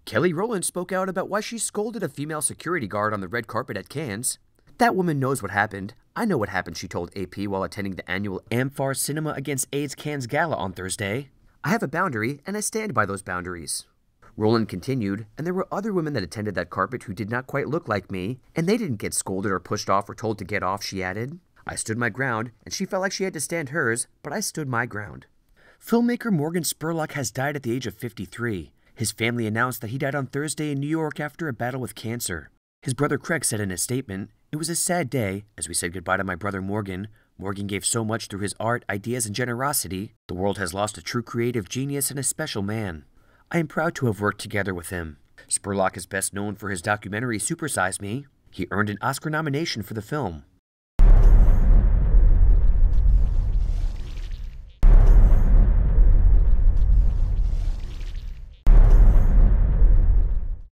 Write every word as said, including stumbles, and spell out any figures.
Kelly Rowland spoke out about why she scolded a female security guard on the red carpet at Cannes. That woman knows what happened. I know what happened, she told A P while attending the annual amfAR Cinema Against AIDS Cannes Gala on Thursday. I have a boundary, and I stand by those boundaries. Rowland continued, and there were other women that attended that carpet who did not quite look like me, and they didn't get scolded or pushed off or told to get off, she added. I stood my ground, and she felt like she had to stand hers, but I stood my ground. Filmmaker Morgan Spurlock has died at the age of fifty-three. His family announced that he died on Thursday in New York after a battle with cancer. His brother Craig said in a statement, "It was a sad day. As we said goodbye to my brother Morgan. Morgan gave so much through his art, ideas, and generosity. The world has lost a true creative genius and a special man. I am proud to have worked together with him." Spurlock is best known for his documentary Super Size Me. He earned an Oscar nomination for the film.